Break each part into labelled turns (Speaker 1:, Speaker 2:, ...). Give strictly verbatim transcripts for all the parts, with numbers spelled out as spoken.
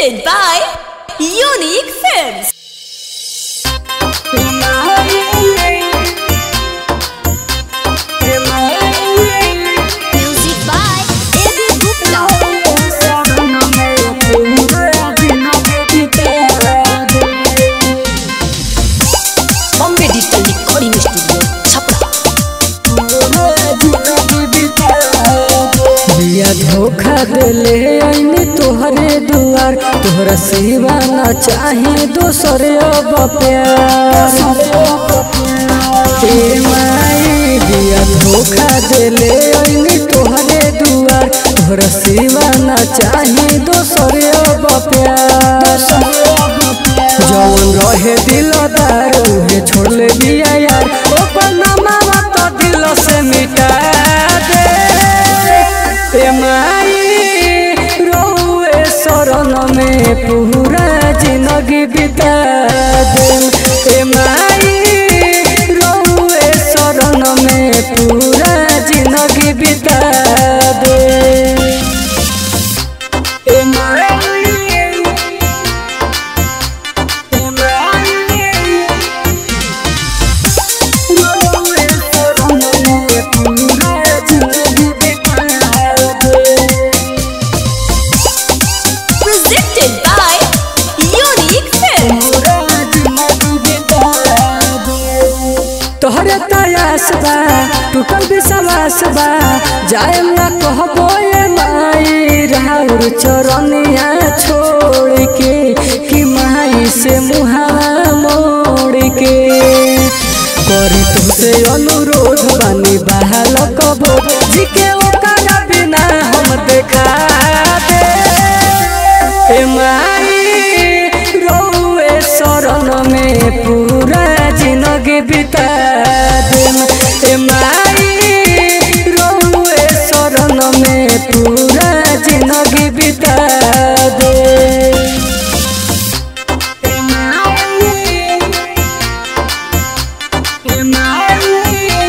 Speaker 1: Presented by Unique Films. Music by Eddie Gupta. Bombay Digital Recording Studio, Chapra.
Speaker 2: बिया धोखा देले आईने तोहरे दुआर, तोहरा सिवा ना चाहे दोसर अब प्यार। ए माई बिया धोखा देले आईने तोहरे दुआर, तोहरा सिवा ना चाहे दोसर अब प्यार। जौन रहे दिलदार उहे छोड़ले बिया यार, ओकर नामा तो दिल से मिटा दे। ए माई रोए शरण में पूरा जिंदगी बिता दे। ए माई रोए शरण में पूरा जिंदगी बिता दे। ए माई ए माई रोए शरण में पूरा जिंदगी बिता दे।
Speaker 1: Presented by Unique Films.
Speaker 2: तोहरे तयास बा टूटल विश्वास बा, जाए ना कहबो ए माई राउर चरनिया छोड़ के, कि माई से मुहावा मोड़ के। करी तुमसे अनुरोध बानी बहाल कबो, जी के ओकरा बिना हम देखा दे। ए माई रोए शरण में पूरा जिंदगी बिता दे। ए माई रोए शरण में पूरा जिंदगी बिता दे। ए माई ए माई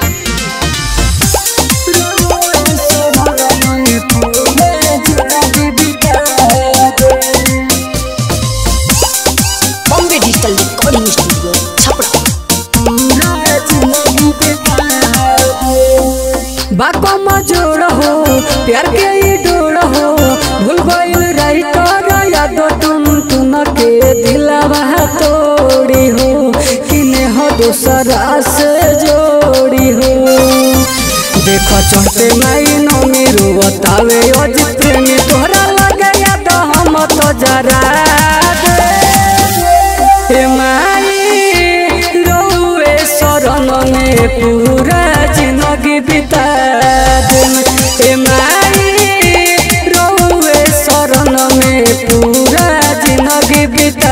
Speaker 2: रोए शरण में पूरा जिंदगी बिता दे।
Speaker 1: Bombay Digital Recording Studio, Chapra.
Speaker 2: बाको मजोड़ हो प्यार के ई डोड़ हो, भूल गइल राइटर याद तुम तुम के दिलवा तोड़ी हो, किने हो दूसरा से जोड़ी हो। देखो चढ़ते माई नमी रुवतावे अज प्रेमी, तोहरा लगे याद हम तो जरा दे। ए माई रोए शरण में पूरा जिंदगी बिता दे। ए माई रोए शरण में पूरा जिंदगी बिता